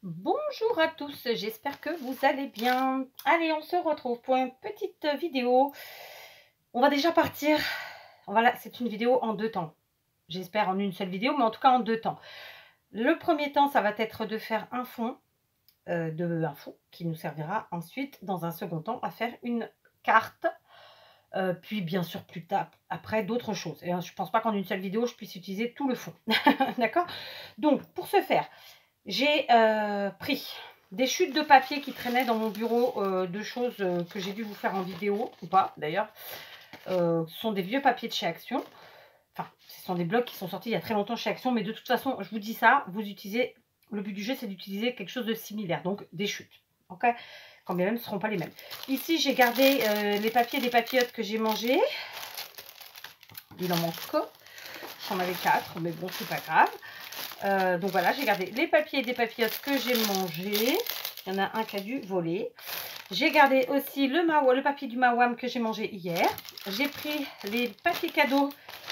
Bonjour à tous, j'espère que vous allez bien. Allez, on se retrouve pour une petite vidéo. On va déjà partir. Voilà, c'est une vidéo en deux temps. J'espère en une seule vidéo, mais en tout cas en deux temps. Le premier temps, ça va être de faire un fond, qui nous servira ensuite, dans un second temps, à faire une carte. Puis bien sûr plus tard, après d'autres choses. Et je ne pense pas qu'en une seule vidéo, je puisse utiliser tout le fond. D'accord? Donc, pour ce faire, j'ai pris des chutes de papier qui traînaient dans mon bureau, de choses que j'ai dû vous faire en vidéo, ou pas d'ailleurs. Ce sont des vieux papiers de chez Action. Enfin, ce sont des blocs qui sont sortis il y a très longtemps chez Action, mais de toute façon, je vous dis ça, vous utilisez, le but du jeu, c'est d'utiliser quelque chose de similaire, donc des chutes. Ok? Quand bien même, ce ne seront pas les mêmes. Ici, j'ai gardé les papiers des papillotes que j'ai mangés. Il en manque que. J'en avais 4, mais bon, c'est pas grave. Donc voilà, j'ai gardé les papiers des papillotes que j'ai mangés. Il y en a un qui a dû voler. J'ai gardé aussi le papier du Mawam que j'ai mangé hier. J'ai pris les papiers cadeaux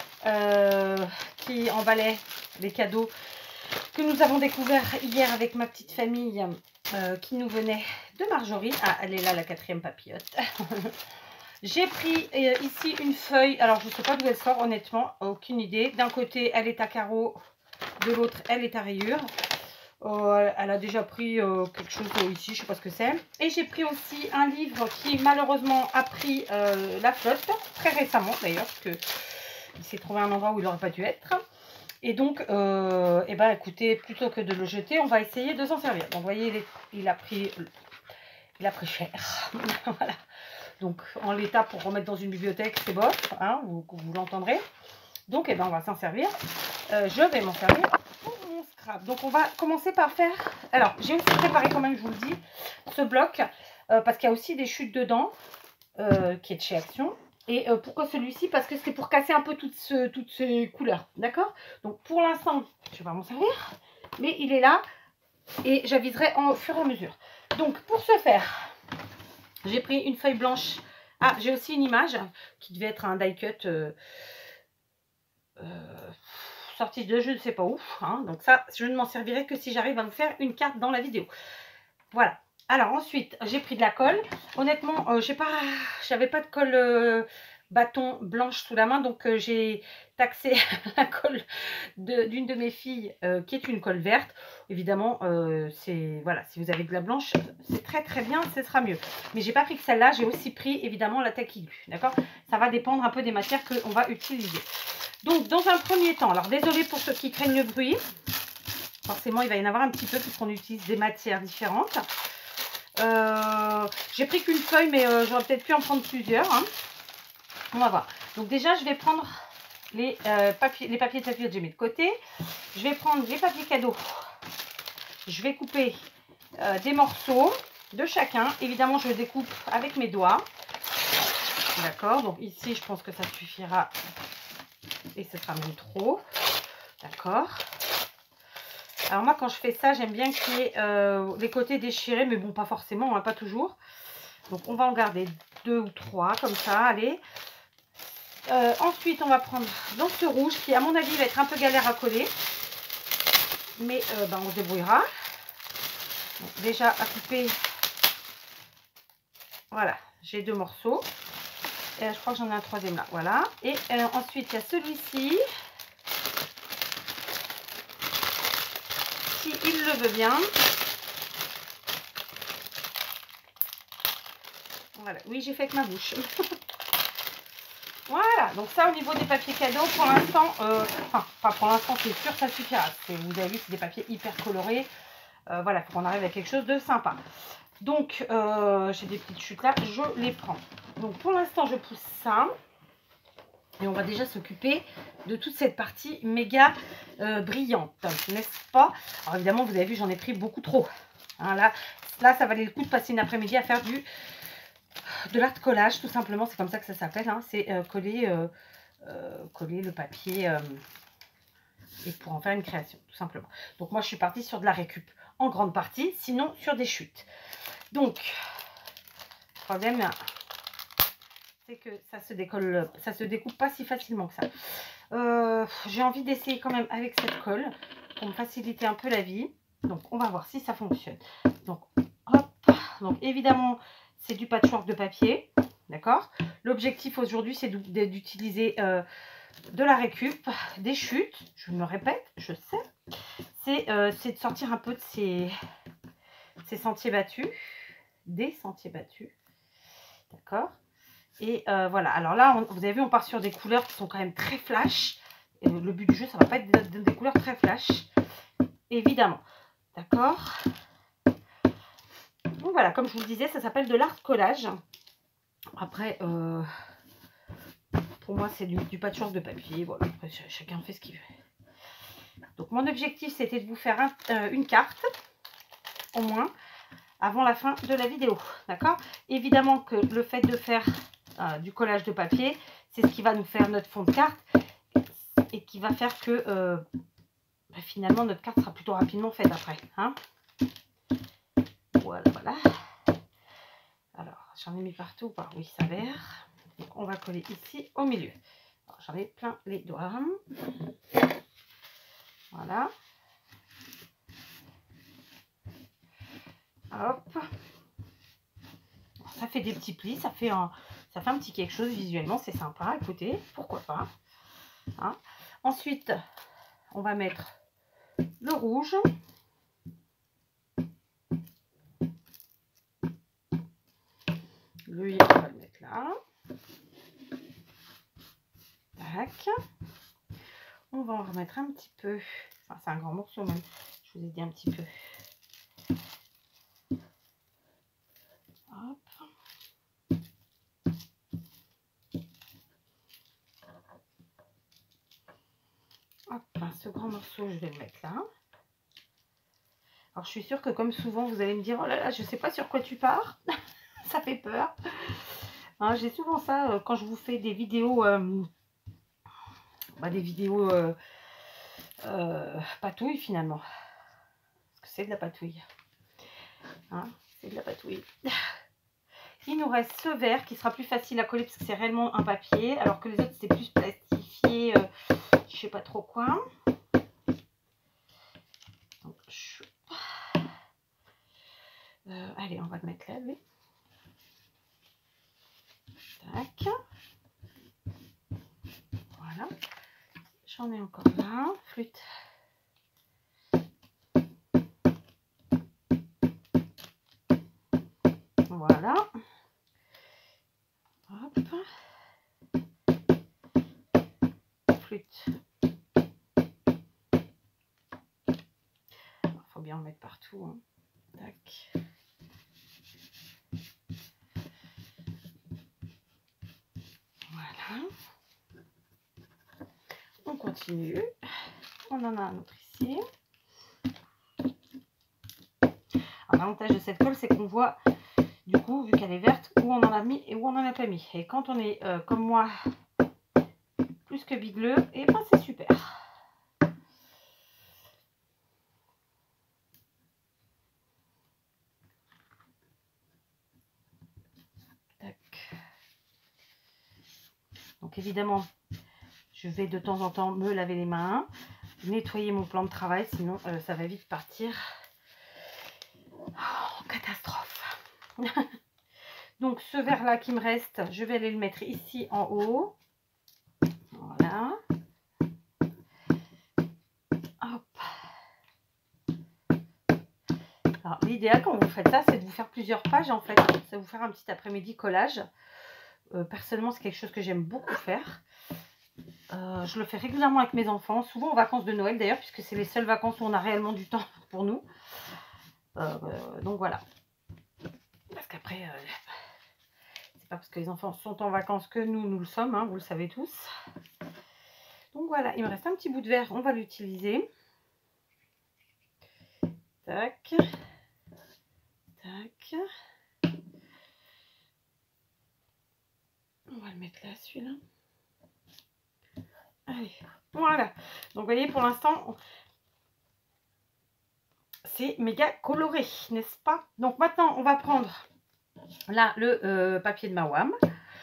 qui emballaient les cadeaux que nous avons découvert hier avec ma petite famille qui nous venait de Marjorie. Ah, elle est là, la quatrième papillote. J'ai pris ici une feuille. Alors, je ne sais pas d'où elle sort, honnêtement. Aucune idée. D'un côté, elle est à carreaux. De l'autre, elle est à rayures. Elle a déjà pris quelque chose ici. Je ne sais pas ce que c'est. Et j'ai pris aussi un livre qui, malheureusement, a pris la flotte. Très récemment, d'ailleurs. Parce qu'il s'est trouvé un endroit où il n'aurait pas dû être. Et donc, eh ben, écoutez, plutôt que de le jeter, on va essayer de s'en servir. Donc, vous voyez, il a pris cher. Voilà. Donc, en l'état, pour remettre dans une bibliothèque, c'est bof, hein, vous l'entendrez. Donc, eh ben, on va s'en servir. Je vais m'en servir pour mon scrap. Donc, on va commencer par faire... Alors, j'ai aussi préparé, quand même, je vous le dis, ce bloc, parce qu'il y a aussi des chutes dedans, qui est de chez Action. Et pourquoi celui-ci? Parce que c'est pour casser un peu toutes ces couleurs, d'accord? Donc, pour l'instant, je ne vais pas m'en servir, mais il est là, et j'aviserai au fur et à mesure. Donc, pour ce faire... J'ai pris une feuille blanche. Ah, j'ai aussi une image qui devait être un die cut sortie de je ne sais pas où. Hein. Donc ça, je ne m'en servirai que si j'arrive à vous faire une carte dans la vidéo. Voilà. Alors ensuite, j'ai pris de la colle. Honnêtement, j'avais pas de colle bâton blanche sous la main. Donc j'ai taxé la colle d'une de mes filles qui est une colle verte. Évidemment, voilà, si vous avez de la blanche, c'est très très bien, ce sera mieux. Mais j'ai pas pris que celle-là, j'ai aussi pris évidemment la Tacky Glue, d'accord? Ça va dépendre un peu des matières qu'on va utiliser. Donc, dans un premier temps, alors désolé pour ceux qui craignent le bruit, forcément il va y en avoir un petit peu puisqu'on utilise des matières différentes. J'ai pris qu'une feuille, mais j'aurais peut-être pu en prendre plusieurs. Hein. On va voir. Donc déjà, je vais prendre les papiers de papillote que j'ai mis de côté. Je vais prendre les papiers cadeaux. Je vais couper des morceaux de chacun. Évidemment, je découpe avec mes doigts. D'accord. Donc ici, je pense que ça suffira. Et ce sera même trop. D'accord. Alors moi, quand je fais ça, j'aime bien qu'il y ait les côtés déchirés. Mais bon, pas forcément, hein, pas toujours. Donc on va en garder 2 ou 3 comme ça. Allez. Ensuite, on va prendre dans ce rouge qui, à mon avis, va être un peu galère à coller. Mais ben, on se débrouillera. Donc, déjà à couper. Voilà, j'ai 2 morceaux. Je crois que j'en ai un troisième là. Voilà. Et ensuite, il y a celui-ci. Si il le veut bien. Voilà. Oui, j'ai fait avec ma bouche. Voilà, donc ça au niveau des papiers cadeaux, pour l'instant, enfin pas pour l'instant, c'est sûr, ça suffira. Vous avez vu, c'est des papiers hyper colorés. Voilà, il faut qu'on arrive à quelque chose de sympa. Donc, j'ai des petites chutes là, je les prends. Donc pour l'instant, je pousse ça. Et on va déjà s'occuper de toute cette partie méga brillante, n'est-ce pas? Alors évidemment, vous avez vu, j'en ai pris beaucoup trop. Hein, là, ça valait le coup de passer une après-midi à faire de l'art collage, tout simplement, c'est comme ça que ça s'appelle, hein. C'est coller le papier et pour en faire une création, tout simplement. Donc moi, je suis partie sur de la récup en grande partie, sinon sur des chutes. Donc, le problème, c'est que ça se découpe pas si facilement que ça. J'ai envie d'essayer quand même avec cette colle pour me faciliter un peu la vie. Donc, on va voir si ça fonctionne. Donc, hop. Donc, évidemment, c'est du patchwork de papier. D'accord? L'objectif aujourd'hui, c'est d'utiliser de la récup, des chutes. Je me répète, je sais. C'est de sortir un peu de ces sentiers battus. Des sentiers battus. D'accord? Et voilà. Alors là, vous avez vu, on part sur des couleurs qui sont quand même très flash. Et le but du jeu, ça va pas être des couleurs très flash. Évidemment. D'accord? Donc voilà, comme je vous le disais, ça s'appelle de l'art collage. Après, pour moi, c'est du patchwork de papier. Voilà, après, chacun fait ce qu'il veut. Donc, mon objectif, c'était de vous faire une carte, au moins, avant la fin de la vidéo. D'accord? Évidemment que le fait de faire du collage de papier, c'est ce qui va nous faire notre fond de carte et qui va faire que finalement, notre carte sera plutôt rapidement faite après. Hein? Voilà, voilà. Alors, j'en ai mis partout par où il s'avère. Donc, on va coller ici au milieu. J'en ai plein les doigts. Voilà. Hop. Ça fait des petits plis, ça fait un petit quelque chose visuellement, c'est sympa. Écoutez, pourquoi pas. Hein. Ensuite, on va mettre le rouge. Lui, on va le mettre là. Tac. On va en remettre un petit peu. Enfin, c'est un grand morceau même. Je vous ai dit un petit peu. Hop. Hop, ce grand morceau, je vais le mettre là. Alors, je suis sûre que comme souvent, vous allez me dire, oh là là, je ne sais pas sur quoi tu pars. Ça fait peur. Hein, j'ai souvent ça quand je vous fais des vidéos, patouille finalement. Parce que c'est de la patouille. Hein, c'est de la patouille. Il nous reste ce vert qui sera plus facile à coller parce que c'est réellement un papier. Alors que les autres, c'est plus plastifié. Je sais pas trop quoi. Donc, allez, on va le mettre là, lui. Tac. Voilà. J'en ai encore là. Flûte. Voilà. Hop. Flûte. Il faut bien en mettre partout. Hein. Tac. Voilà. On continue. On en a un autre ici. L'avantage de cette colle, c'est qu'on voit, du coup, vu qu'elle est verte, où on en a mis et où on n'en a pas mis. Et quand on est, comme moi, plus que bigleux, et ben c'est super. Tac. Donc évidemment, je vais de temps en temps me laver les mains, nettoyer mon plan de travail, sinon ça va vite partir en catastrophe. Donc ce verre là qui me reste, je vais aller le mettre ici en haut. Voilà. Hop. Alors l'idéal quand vous faites ça, c'est de vous faire plusieurs pages en fait. C'est vous faire un petit après-midi collage. Personnellement, c'est quelque chose que j'aime beaucoup faire. Je le fais régulièrement avec mes enfants, souvent en vacances de Noël d'ailleurs, puisque c'est les seules vacances où on a réellement du temps pour nous. Donc voilà. Parce qu'après, c'est pas parce que les enfants sont en vacances que nous le sommes, hein, vous le savez tous. Donc voilà, il me reste un petit bout de verre, on va l'utiliser. Tac. Tac. On va le mettre là, celui-là. Allez, voilà. Donc vous voyez, pour l'instant, c'est méga coloré, n'est-ce pas? Donc maintenant, on va prendre là le papier de Mawam.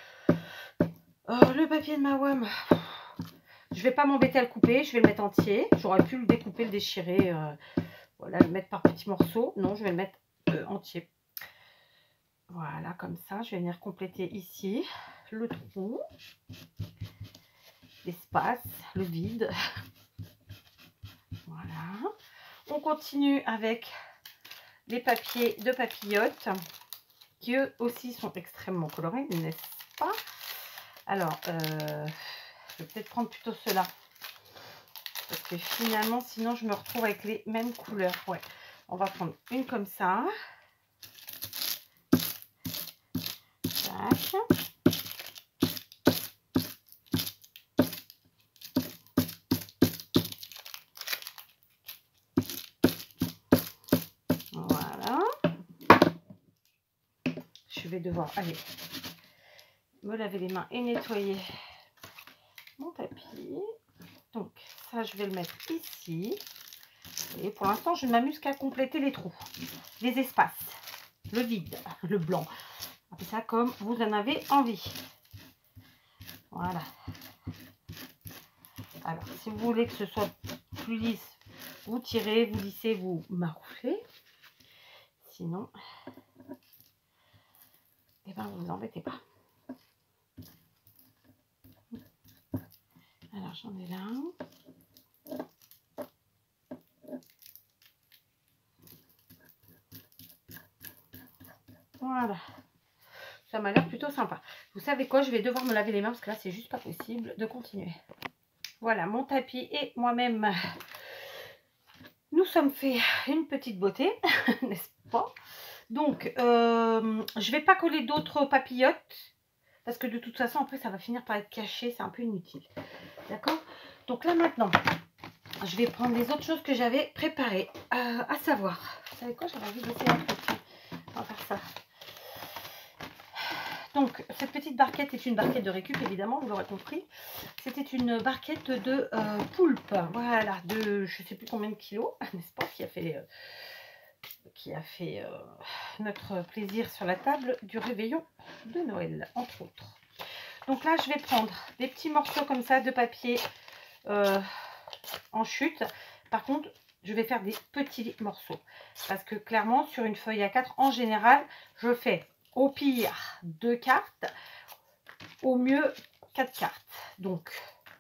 Le papier de Mawam, je vais pas m'embêter à le couper, je vais le mettre entier. J'aurais pu le découper, le déchirer. Voilà, le mettre par petits morceaux. Non, je vais le mettre entier. Voilà, comme ça. Je vais venir compléter ici le trou, l'espace, le vide. Voilà. On continue avec les papiers de papillotes qui eux aussi sont extrêmement colorés, n'est-ce pas? Alors, je vais peut-être prendre plutôt ceux-là. Parce que finalement, sinon, je me retrouve avec les mêmes couleurs. Ouais, on va prendre une comme ça. Tac. Voilà. Je vais devoir aller me laver les mains et nettoyer mon tapis. Donc, ça, je vais le mettre ici. Et pour l'instant, je ne m'amuse qu'à compléter les trous, les espaces, le vide, le blanc. Appelez ça comme vous en avez envie. Voilà. Alors, si vous voulez que ce soit plus lisse, vous tirez, vous lissez, vous marouflez. Sinon, eh ben, vous embêtez pas. Alors, j'en ai là. Voilà. Ça m'a l'air plutôt sympa. Vous savez quoi? Je vais devoir me laver les mains parce que là, c'est juste pas possible de continuer. Voilà, mon tapis et moi-même, nous sommes fait une petite beauté, n'est-ce pas? Donc, je vais pas coller d'autres papillotes parce que de toute façon, après, ça va finir par être caché. C'est un peu inutile. D'accord? Donc là, maintenant, je vais prendre les autres choses que j'avais préparées. À savoir, vous savez quoi? J'avais envie d'essayer un truc. On va faire ça. Donc, cette petite barquette est une barquette de récup, évidemment, vous l'aurez compris. C'était une barquette de poulpe, voilà, de je ne sais plus combien de kilos, n'est-ce pas, qui a fait notre plaisir sur la table du réveillon de Noël, entre autres. Donc là, je vais prendre des petits morceaux comme ça de papier en chute. Par contre, je vais faire des petits morceaux. Parce que clairement, sur une feuille A4, en général, je fais au pire 2 cartes, au mieux 4 cartes. Donc,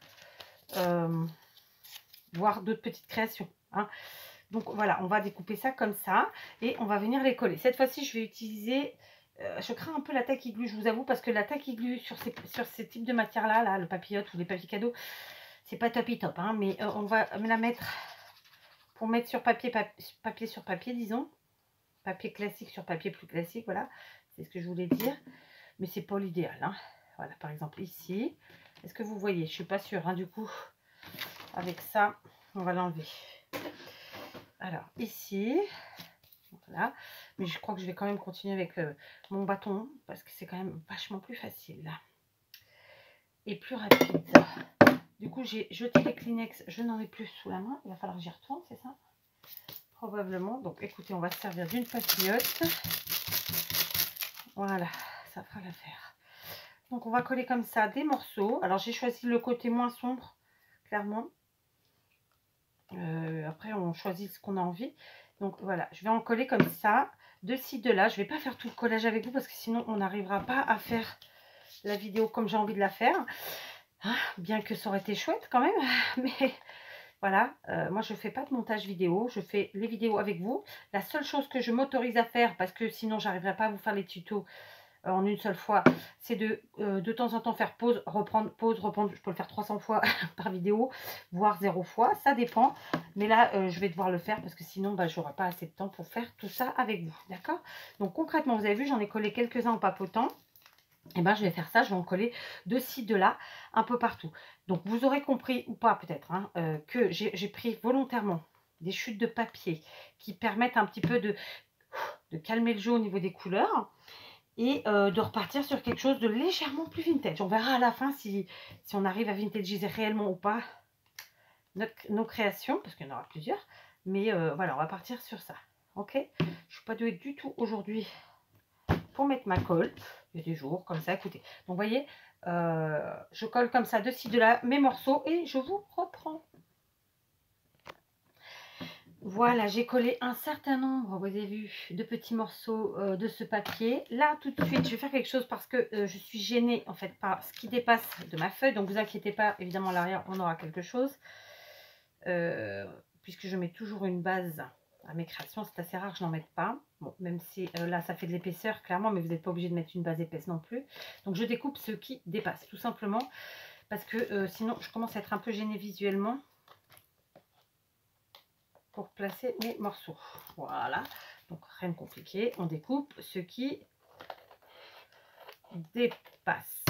voire d'autres petites créations. Hein. Donc voilà, on va découper ça comme ça et on va venir les coller. Cette fois-ci, je vais utiliser, je crains un peu la taille glue, je vous avoue, parce que la taille glue sur ces types de matières-là, là, le papillote ou les papiers cadeaux, c'est pas top hein, mais on va me la mettre pour mettre sur papier sur papier, disons. Papier classique sur papier plus classique, voilà. C'est ce que je voulais dire. Mais c'est pas l'idéal. Hein. Voilà, par exemple ici. Est-ce que vous voyez? Je suis pas sûre. Hein, du coup, avec ça, on va l'enlever. Alors, ici. Voilà. Mais je crois que je vais quand même continuer avec mon bâton. Parce que c'est quand même vachement plus facile. Là. Et plus rapide. Du coup, j'ai jeté les Kleenex. Je n'en ai plus sous la main. Il va falloir que j'y retourne, c'est ça? Probablement. Donc, écoutez, on va se servir d'une papillote. Voilà, ça fera l'affaire. Donc, on va coller comme ça des morceaux. Alors, j'ai choisi le côté moins sombre, clairement. Après, on choisit ce qu'on a envie. Donc, voilà, je vais en coller comme ça, de ci, de là. Je ne vais pas faire tout le collage avec vous parce que sinon, on n'arrivera pas à faire la vidéo comme j'ai envie de la faire. Ah, bien que ça aurait été chouette quand même. Mais voilà, moi, je ne fais pas de montage vidéo. Je fais les vidéos avec vous. La seule chose que je m'autorise à faire, parce que sinon, j'arriverai pas à vous faire les tutos en une seule fois, c'est de temps en temps faire pause, reprendre, pause, reprendre. Je peux le faire 300 fois par vidéo, voire 0 fois, ça dépend. Mais là, je vais devoir le faire parce que sinon, bah, je n'aurai pas assez de temps pour faire tout ça avec vous. D'accord? Donc concrètement, vous avez vu, j'en ai collé quelques-uns en papotant. Et ben, je vais faire ça, je vais en coller de ci, de là, un peu partout. Donc vous aurez compris, ou pas peut-être, hein, que j'ai pris volontairement des chutes de papier qui permettent un petit peu de calmer le jeu au niveau des couleurs. Et de repartir sur quelque chose de légèrement plus vintage. On verra à la fin si on arrive à vintagiser réellement ou pas nos créations, parce qu'il y en aura plusieurs. Mais voilà, on va partir sur ça. Ok? Je ne suis pas douée du tout aujourd'hui pour mettre ma colle. Il y a des jours comme ça, écoutez. Donc, vous voyez, je colle comme ça de ci, de là mes morceaux et je vous reprends. Voilà, j'ai collé un certain nombre, vous avez vu, de petits morceaux de ce papier. Là, tout de suite, je vais faire quelque chose parce que je suis gênée, en fait, par ce qui dépasse de ma feuille. Donc, vous inquiétez pas, évidemment, à l'arrière, on aura quelque chose. Puisque je mets toujours une base à mes créations, c'est assez rare que je n'en mette pas. Bon, même si là, ça fait de l'épaisseur, clairement, mais vous n'êtes pas obligé de mettre une base épaisse non plus. Donc, je découpe ce qui dépasse, tout simplement, parce que sinon, je commence à être un peu gênée visuellement pour placer mes morceaux. Voilà, donc rien de compliqué, on découpe ce qui dépasse.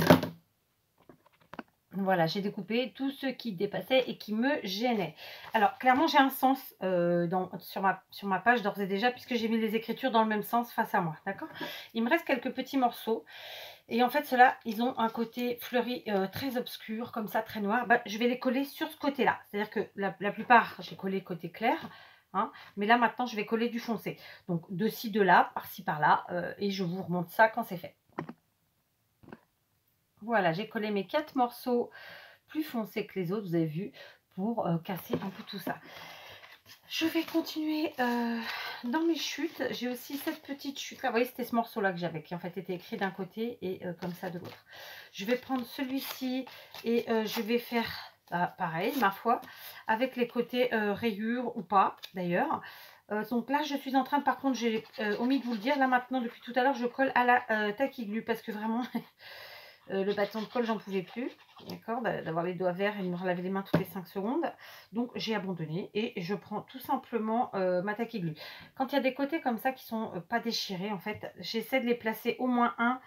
Voilà, j'ai découpé tout ce qui dépassait et qui me gênait. Alors, clairement, j'ai un sens sur ma page d'ores et déjà, puisque j'ai mis les écritures dans le même sens face à moi, d'accord? Il me reste quelques petits morceaux. Et en fait, ceux-là, ils ont un côté fleuri très obscur, comme ça, très noir. Bah, je vais les coller sur ce côté-là. C'est-à-dire que la plupart, j'ai collé côté clair. Hein, mais là, maintenant, je vais coller du foncé. Donc, de ci, de là, par-ci, par-là. Et je vous remonte ça quand c'est fait. Voilà, j'ai collé mes 4 morceaux plus foncés que les autres, vous avez vu, pour casser un peu tout ça. Je vais continuer dans mes chutes. J'ai aussi cette petite chute là. Vous voyez, c'était ce morceau-là que j'avais, qui en fait était écrit d'un côté et comme ça de l'autre. Je vais prendre celui-ci et je vais faire pareil, ma foi, avec les côtés rayures ou pas, d'ailleurs. Donc là, je suis en train, par contre, j'ai omis de vous le dire, là maintenant, depuis tout à l'heure, je colle à la taquiglu parce que vraiment... le bâton de colle, j'en pouvais plus, d'accord, d'avoir les doigts verts et de me relaver les mains toutes les 5 secondes. Donc, j'ai abandonné et je prends tout simplement ma taquiglu. Quand il y a des côtés comme ça qui sont pas déchirés, en fait, j'essaie de les placer au moins un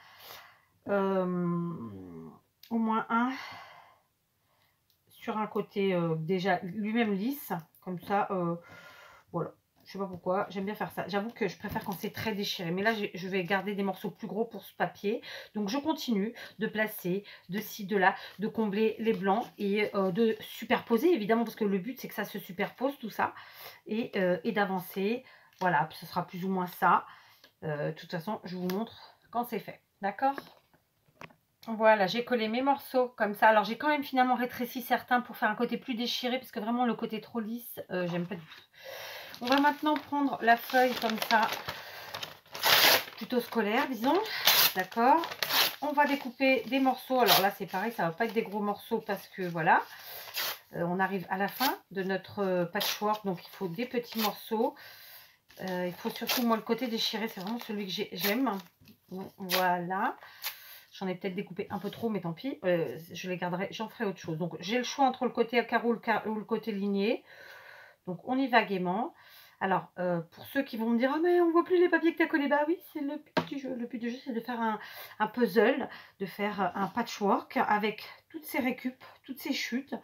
sur un côté déjà lui-même lisse, comme ça, voilà. Je sais pas pourquoi, j'aime bien faire ça. J'avoue que je préfère quand c'est très déchiré. Mais là, je vais garder des morceaux plus gros pour ce papier. Donc, je continue de placer de ci, de là, de combler les blancs et de superposer, évidemment, parce que le but, c'est que ça se superpose, tout ça. Et d'avancer. Voilà, ce sera plus ou moins ça. De toute façon, je vous montre quand c'est fait. D'accord ? Voilà, j'ai collé mes morceaux comme ça. Alors, j'ai quand même finalement rétréci certains pour faire un côté plus déchiré, parce que vraiment, le côté trop lisse, j'aime pas du tout. On va maintenant prendre la feuille comme ça, plutôt scolaire, disons. D'accord. On va découper des morceaux. Alors là, c'est pareil, ça va pas être des gros morceaux parce que voilà, on arrive à la fin de notre patchwork. Donc, il faut des petits morceaux. Il faut surtout, moi, le côté déchiré, c'est vraiment celui que j'aime. Voilà. J'en ai peut-être découpé un peu trop, mais tant pis. Je les garderai, j'en ferai autre chose. Donc, j'ai le choix entre le côté à carreau ou le côté ligné. Donc, on y va gaiement. Alors, pour ceux qui vont me dire « Ah, mais on ne voit plus les papiers que tu as collés », bah oui, c'est le but du jeu. Le but du jeu, c'est de faire un puzzle, de faire un patchwork avec toutes ces récupes, toutes ces chutes.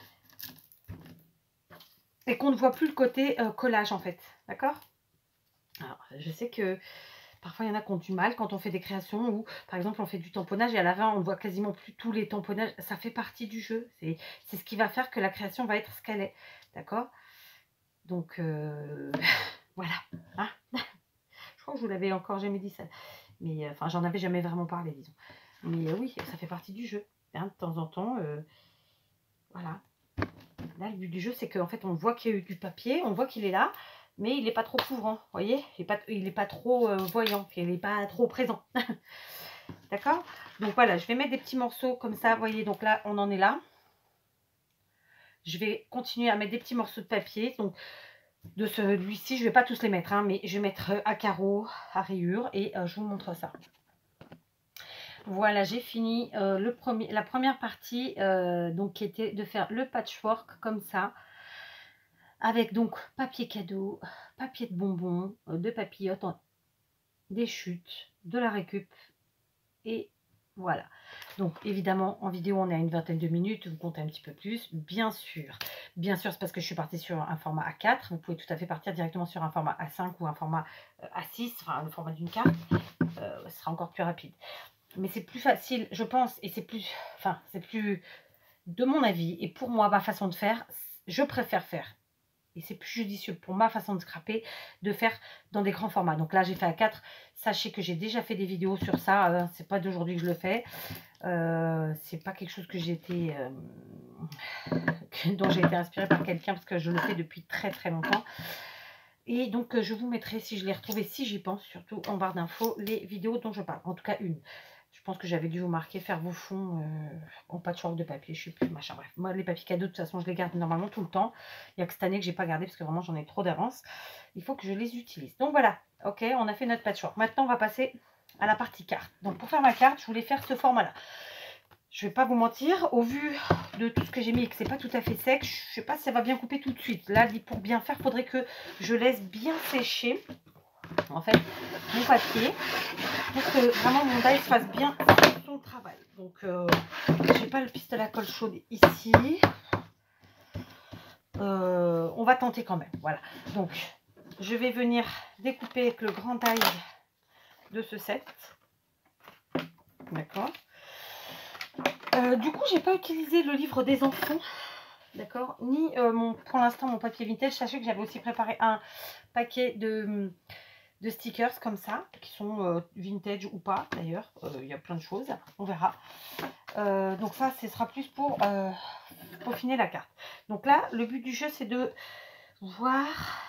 Et qu'on ne voit plus le côté collage, en fait. D'accord ? Alors, je sais que parfois, il y en a qui ont du mal quand on fait des créations où, par exemple, on fait du tamponnage et à la fin, on ne voit quasiment plus tous les tamponnages. Ça fait partie du jeu. C'est ce qui va faire que la création va être ce qu'elle est. D'accord ? Donc, voilà. Hein. Je crois que je vous l'avais encore jamais dit ça. Mais enfin, j'en avais jamais vraiment parlé, disons. Mais oui, ça fait partie du jeu. Hein, de temps en temps, voilà. Là, le but du jeu, c'est qu'en fait, on voit qu'il y a eu du papier, on voit qu'il est là, mais il n'est pas trop couvrant, vous voyez. Il n'est pas trop voyant, il n'est pas trop présent. D'accord. Donc voilà, je vais mettre des petits morceaux comme ça, vous voyez. Donc là, on en est là. Je vais continuer à mettre des petits morceaux de papier. Donc, de celui-ci, je ne vais pas tous les mettre, hein, mais je vais mettre à carreaux, à rayures, et je vous montre ça. Voilà, j'ai fini la première partie, donc qui était de faire le patchwork comme ça, avec donc papier cadeau, papier de bonbons, de papillotes, des chutes, de la récup, et voilà. Donc évidemment en vidéo on est à une vingtaine de minutes, vous comptez un petit peu plus, bien sûr c'est parce que je suis partie sur un format A4, vous pouvez tout à fait partir directement sur un format A5 ou un format A6, enfin le format d'une carte, ce sera encore plus rapide. Mais c'est plus facile, je pense, et c'est plus, de mon avis, et pour moi, ma façon de faire, je préfère faire, et c'est plus judicieux pour ma façon de scraper, de faire dans des grands formats. Donc là, j'ai fait A4, sachez que j'ai déjà fait des vidéos sur ça, c'est pas d'aujourd'hui que je le fais, c'est pas quelque chose que j'ai été, dont j'ai été inspirée par quelqu'un, parce que je le fais depuis très très longtemps. Et donc, je vous mettrai, si je les retrouvais, si j'y pense, surtout en barre d'infos, les vidéos dont je parle. En tout cas, une. Je pense que j'avais dû vous marquer, faire vos fonds en patchwork de papier. Je sais plus, machin, bref. Moi, les papiers cadeaux, de toute façon, je les garde normalement tout le temps. Il n'y a que cette année que j'ai pas gardé parce que vraiment, j'en ai trop d'avance. Il faut que je les utilise. Donc, voilà. Ok, on a fait notre patchwork. Maintenant, on va passer à la partie carte. Donc, pour faire ma carte, je voulais faire ce format-là. Je vais pas vous mentir, au vu de tout ce que j'ai mis et que c'est pas tout à fait sec, je sais pas si ça va bien couper tout de suite. Là, pour bien faire, il faudrait que je laisse bien sécher, en fait, mon papier, pour que vraiment mon die fasse bien son travail. Donc, j'ai pas le pistolet à colle chaude ici. On va tenter quand même, voilà. Donc, je vais venir découper avec le grand die de ce set. D'accord. Du coup, j'ai pas utilisé le livre des enfants, d'accord, ni pour l'instant mon papier vintage. Sachez que j'avais aussi préparé un paquet de stickers comme ça, qui sont vintage ou pas d'ailleurs. Il y a plein de choses, on verra. Donc ça, ce sera plus pour peaufiner la carte. Donc là, le but du jeu, c'est de voir.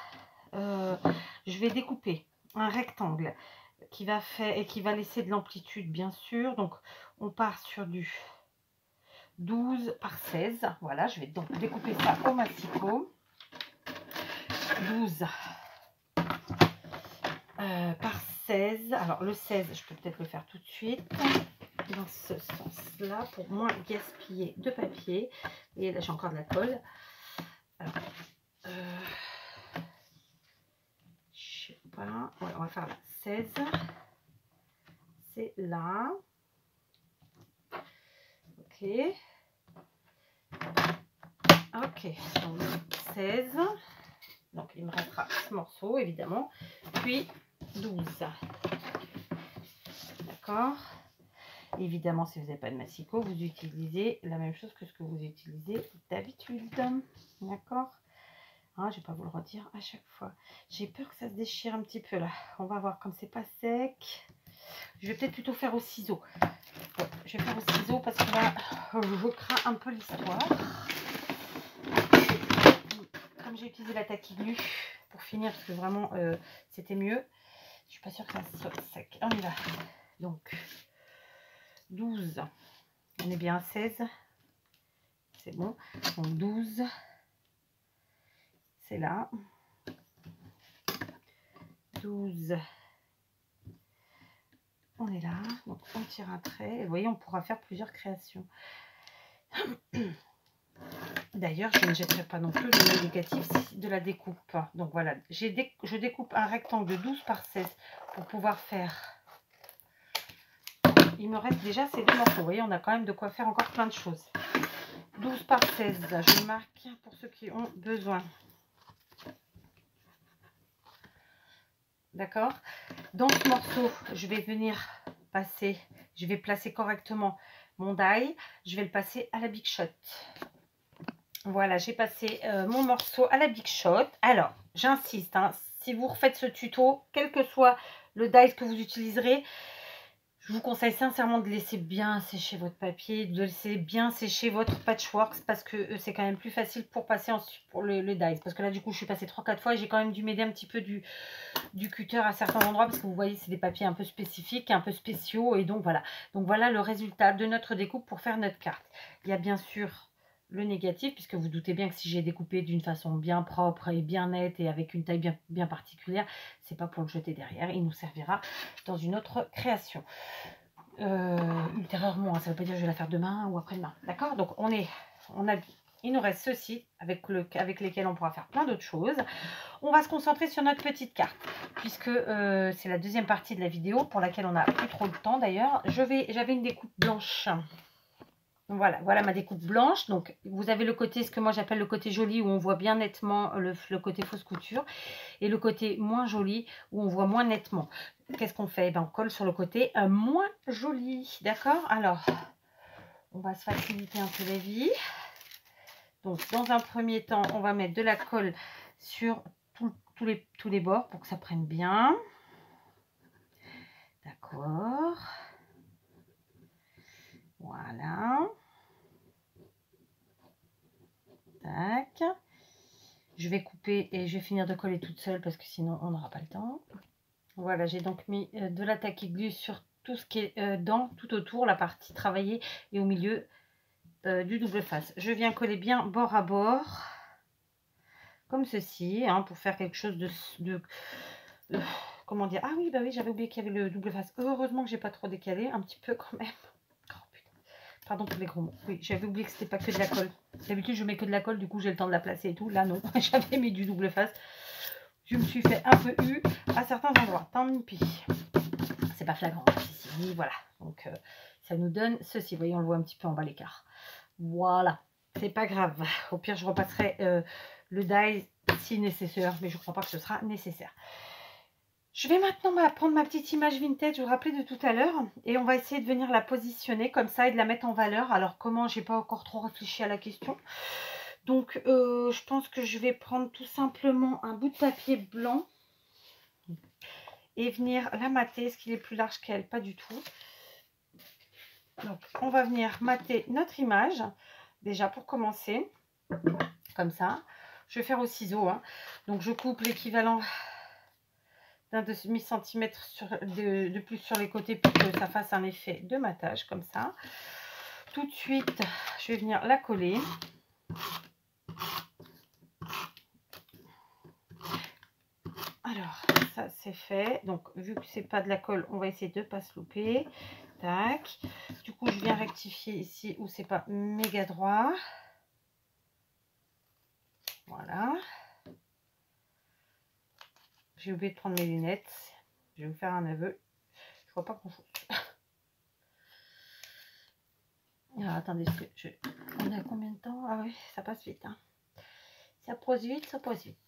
Je vais découper un rectangle qui va faire et qui va laisser de l'amplitude, bien sûr. Donc, on part sur du 12 par 16. Voilà, je vais donc découper ça au massicot. 12 par 16. Alors, le 16, je peux peut-être le faire tout de suite. Dans ce sens-là, pour moins gaspiller de papier. Et là, j'ai encore de la colle. Alors, je sais pas. Ouais, on va faire là. 16. C'est là. Ok. Ok, donc 16. Donc il me restera ce morceau évidemment. Puis 12. D'accord. Évidemment, si vous n'avez pas de massicot, vous utilisez la même chose que ce que vous utilisez d'habitude. D'accord. Hein, je ne vais pas vous le redire à chaque fois. J'ai peur que ça se déchire un petit peu là. On va voir, comme c'est pas sec. Je vais peut-être plutôt faire au ciseau. Ouais, je vais faire au ciseau parce que là, je crains un peu l'histoire. Comme j'ai utilisé la taquiglu pour finir, parce que vraiment c'était mieux. Je suis pas sûre que ça soit sec. On y va. Donc 12. On est bien à 16. C'est bon. Donc 12. C'est là. 12. On est là. Donc on tire un trait. Et vous voyez, on pourra faire plusieurs créations. D'ailleurs, je ne jetterai pas non plus le négatif de la découpe. Donc voilà, je découpe un rectangle de 12 par 16 pour pouvoir faire. Il me reste déjà ces deux morceaux. Vous voyez, on a quand même de quoi faire encore plein de choses. 12 par 16, je marque pour ceux qui ont besoin. D'accord. Dans ce morceau, je vais venir passer, je vais placer correctement mon die. Je vais le passer à la Big Shot. Voilà, j'ai passé mon morceau à la Big Shot. Alors, j'insiste, hein, si vous refaites ce tuto, quel que soit le die que vous utiliserez, je vous conseille sincèrement de laisser bien sécher votre papier, de laisser bien sécher votre patchwork parce que c'est quand même plus facile pour passer ensuite pour le die. Parce que là, du coup, je suis passée 3-4 fois et j'ai quand même dû m'aider un petit peu du cutter à certains endroits parce que vous voyez, c'est des papiers un peu spécifiques, un peu spéciaux. Et donc, voilà. Donc, voilà le résultat de notre découpe pour faire notre carte. Il y a bien sûr le négatif, puisque vous doutez bien que si j'ai découpé d'une façon bien propre et bien nette et avec une taille bien particulière, c'est pas pour le jeter derrière, il nous servira dans une autre création. Ultérieurement, ça ne veut pas dire que je vais la faire demain ou après-demain, d'accord. Donc il nous reste ceci avec lesquels on pourra faire plein d'autres choses. On va se concentrer sur notre petite carte, puisque c'est la deuxième partie de la vidéo pour laquelle on n'a plus trop le temps d'ailleurs. J'avais une découpe blanche. Voilà ma découpe blanche. Donc, vous avez le côté, ce que moi j'appelle le côté joli, où on voit bien nettement le côté fausse couture. Et le côté moins joli, où on voit moins nettement. Qu'est-ce qu'on fait? On colle sur le côté moins joli. D'accord? Alors, on va se faciliter un peu la vie. Donc, dans un premier temps, on va mettre de la colle sur tous les bords pour que ça prenne bien. D'accord. Voilà. Tac. Je vais couper et je vais finir de coller toute seule parce que sinon on n'aura pas le temps. Voilà, j'ai donc mis de la tacky glue sur tout ce qui est tout autour, la partie travaillée et au milieu du double face. Je viens coller bien bord à bord, comme ceci, hein, pour faire quelque chose de comment dire. Ah oui, bah oui, j'avais oublié qu'il y avait le double face. Heureusement que j'ai pas trop décalé, un petit peu quand même. Oh, putain. Pardon pour les gros mots. Oui, j'avais oublié que c'était pas que de la colle. D'habitude, je mets que de la colle, du coup, j'ai le temps de la placer et tout. Là, non, j'avais mis du double face. Je me suis fait un peu eu à certains endroits. Tant pis. C'est pas flagrant. Ici, voilà. Donc, ça nous donne ceci. Vous voyez, on le voit un petit peu en bas l'écart. Voilà. C'est pas grave. Au pire, je repasserai le die si nécessaire, mais je crois pas que ce sera nécessaire. Je vais maintenant prendre ma petite image vintage, je vous rappelais de tout à l'heure, et on va essayer de venir la positionner comme ça et de la mettre en valeur. Alors comment, j'ai pas encore trop réfléchi à la question. Donc je pense que je vais prendre tout simplement un bout de papier blanc et venir la mater. Est-ce qu'il est plus large qu'elle? Pas du tout. Donc on va venir mater notre image, déjà pour commencer, comme ça. Je vais faire au ciseau, hein. Donc je coupe l'équivalent d'un demi-centimètre de plus sur les côtés pour que ça fasse un effet de matage comme ça. Tout de suite, je vais venir la coller. Alors, ça c'est fait. Donc, vu que c'est pas de la colle, on va essayer de ne pas se louper. Tac. Du coup, je viens rectifier ici où c'est pas méga droit. Voilà. J'ai oublié de prendre mes lunettes. Je vais vous faire un aveu. Je vois pas grand chose. Alors, attendez, on est à combien de temps? Ah oui, ça passe vite. Hein. Ça pose vite, ça pose vite.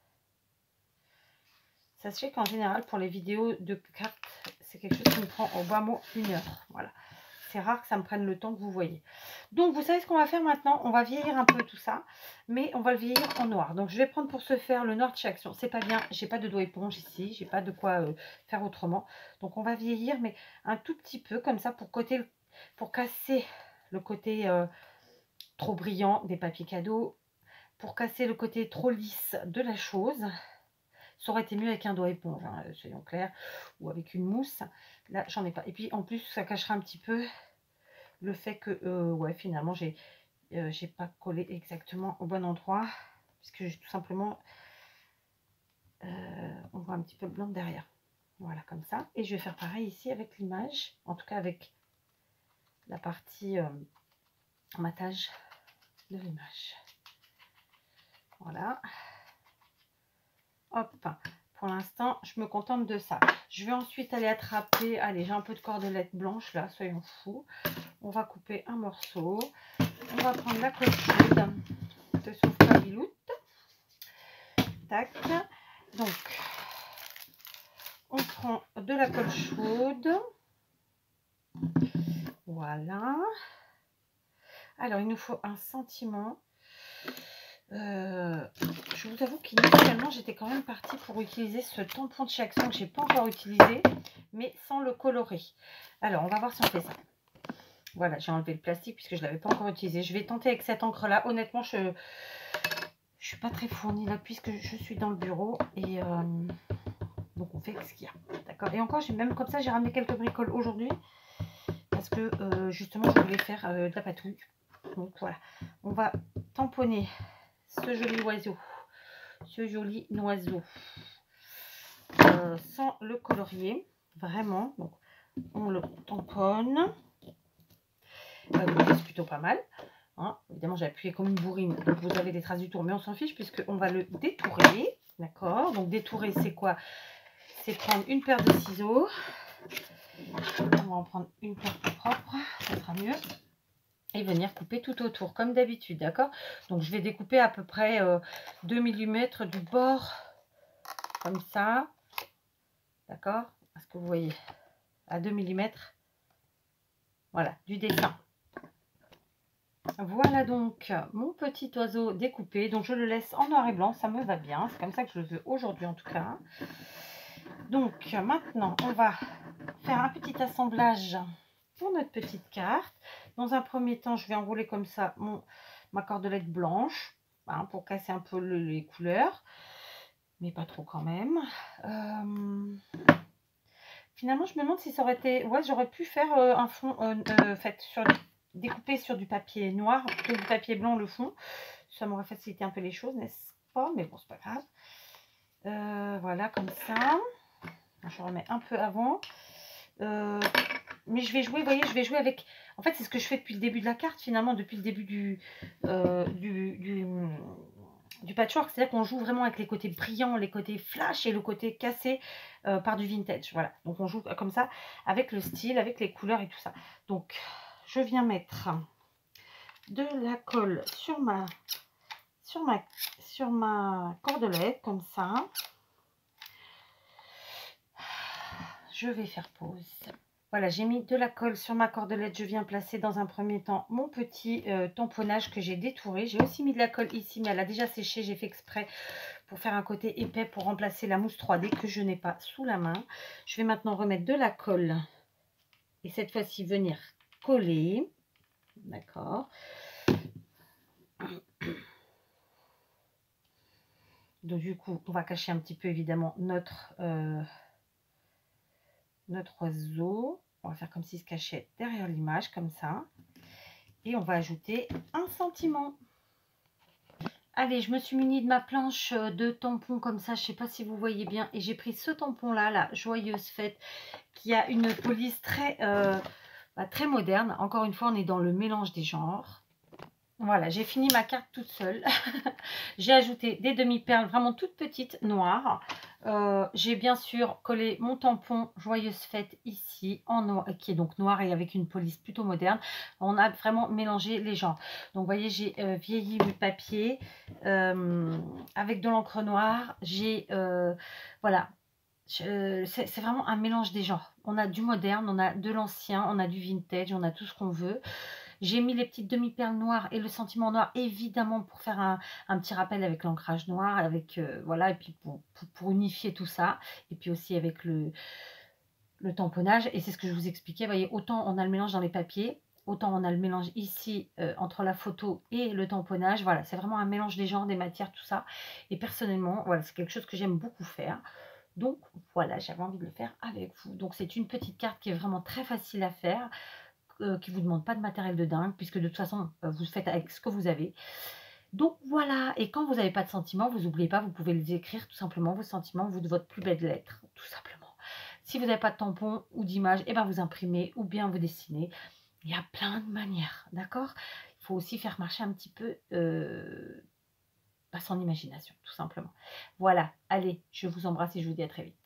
Sachez qu'en général, pour les vidéos de cartes, c'est quelque chose qui me prend au bas mot 1 heure. Voilà. C'est rare que ça me prenne le temps que vous voyez. Donc, vous savez ce qu'on va faire maintenant? On va vieillir un peu tout ça, mais on va le vieillir en noir. Donc, je vais prendre pour ce faire le noir de chez Action. C'est pas bien, j'ai pas de doigt éponge ici, j'ai pas de quoi faire autrement. Donc, on va vieillir, mais un tout petit peu comme ça pour casser le côté trop brillant des papiers cadeaux, pour casser le côté trop lisse de la chose. Ça aurait été mieux avec un doigt éponge, hein, soyons clairs, ou avec une mousse. Là, j'en ai pas. Et puis, en plus, ça cachera un petit peu le fait que, ouais, finalement, j'ai pas collé exactement au bon endroit, puisque j'ai tout simplement, on voit un petit peu le blanc derrière. Voilà, comme ça. Et je vais faire pareil ici avec l'image, en tout cas avec la partie matage de l'image. Voilà. Hop, pour l'instant, je me contente de ça. Je vais ensuite aller attraper, allez, j'ai un peu de cordelette blanche là, soyons fous. On va couper un morceau. On va prendre la colle chaude de Sauve-Pas-Biloute. Tac. Donc, on prend de la colle chaude. Voilà. Alors, il nous faut un sentiment. Je vous avoue qu'initialement j'étais quand même partie pour utiliser ce tampon de chez Action que j'ai pas encore utilisé, mais sans le colorer. Alors on va voir si on fait ça. Voilà, j'ai enlevé le plastique puisque je l'avais pas encore utilisé. Je vais tenter avec cette encre là. Honnêtement, je suis pas très fournie là puisque je suis dans le bureau et donc on fait ce qu'il y a. D'accord. Et encore, j'ai même comme ça, j'ai ramené quelques bricoles aujourd'hui parce que justement je voulais faire de la patouille. Donc voilà, on va tamponner ce joli oiseau, ce joli oiseau sans le colorier, vraiment. Donc on le tamponne. C'est plutôt pas mal. Hein. Évidemment, j'ai appuyé comme une bourrine, donc vous avez des traces du tour, mais on s'en fiche puisqu'on va le détourer. D'accord. Donc détourer, c'est quoi? C'est prendre une paire de ciseaux. On va en prendre une paire plus propre, ça sera mieux. Et venir couper tout autour comme d'habitude, d'accord. Donc je vais découper à peu près 2 mm du bord comme ça, d'accord. Est-ce que vous voyez? À 2 mm, voilà, du dessin. Voilà donc mon petit oiseau découpé. Donc je le laisse en noir et blanc, ça me va bien, c'est comme ça que je le veux aujourd'hui en tout cas. Donc maintenant on va faire un petit assemblage pour notre petite carte. Dans un premier temps, je vais enrouler comme ça ma cordelette blanche. hein, pour casser un peu les couleurs, mais pas trop quand même. Finalement, je me demande si ça aurait été... Ouais, j'aurais pu faire un fond fait découpé sur du papier noir, plutôt du papier blanc le fond. Ça m'aurait facilité un peu les choses, n'est-ce pas? Mais bon, c'est pas grave. Voilà, comme ça. Je remets un peu avant. Mais je vais jouer, vous voyez, je vais jouer avec... En fait, c'est ce que je fais depuis le début de la carte, finalement, depuis le début du patchwork. C'est-à-dire qu'on joue vraiment avec les côtés brillants, les côtés flash et le côté cassé par du vintage. Voilà, donc on joue comme ça, avec le style, avec les couleurs et tout ça. Donc, je viens mettre de la colle sur ma cordelette, comme ça. Je vais faire pause. Voilà, j'ai mis de la colle sur ma cordelette. Je viens placer dans un premier temps mon petit tamponnage que j'ai détouré. J'ai aussi mis de la colle ici, mais elle a déjà séché. J'ai fait exprès pour faire un côté épais pour remplacer la mousse 3D que je n'ai pas sous la main. Je vais maintenant remettre de la colle et cette fois-ci venir coller. D'accord. Donc du coup, on va cacher un petit peu évidemment notre oiseau. On va faire comme s'il se cachait derrière l'image, comme ça. Et on va ajouter un sentiment. Allez, je me suis munie de ma planche de tampons comme ça. Je ne sais pas si vous voyez bien. Et j'ai pris ce tampon-là, la Joyeuse Fête, qui a une police très, très moderne. Encore une fois, on est dans le mélange des genres. Voilà, j'ai fini ma carte toute seule. J'ai ajouté des demi-perles vraiment toutes petites, noires. J'ai bien sûr collé mon tampon Joyeuse Fête ici, en noir, qui est donc noir et avec une police plutôt moderne. On a vraiment mélangé les genres. Donc, vous voyez, j'ai vieilli le papier avec de l'encre noire. J'ai, voilà, c'est vraiment un mélange des genres. On a du moderne, on a de l'ancien, on a du vintage, on a tout ce qu'on veut. J'ai mis les petites demi-perles noires et le sentiment noir, évidemment, pour faire un petit rappel avec l'ancrage noir, avec, voilà, et puis pour unifier tout ça. Et puis aussi avec le tamponnage. Et c'est ce que je vous expliquais. Vous voyez, autant on a le mélange dans les papiers, autant on a le mélange ici entre la photo et le tamponnage. Voilà, c'est vraiment un mélange des genres, des matières, tout ça. Et personnellement, voilà, c'est quelque chose que j'aime beaucoup faire. Donc voilà, j'avais envie de le faire avec vous. Donc c'est une petite carte qui est vraiment très facile à faire, qui ne vous demande pas de matériel de dingue, puisque de toute façon, vous faites avec ce que vous avez. Donc voilà, et quand vous n'avez pas de sentiments, vous n'oubliez pas, vous pouvez les écrire tout simplement, vos sentiments, vous de votre plus belle lettre, tout simplement. Si vous n'avez pas de tampon ou d'image, eh ben vous imprimez ou bien vous dessinez. Il y a plein de manières, d'accord? Il faut aussi faire marcher un petit peu son imagination, tout simplement. Voilà, allez, je vous embrasse et je vous dis à très vite.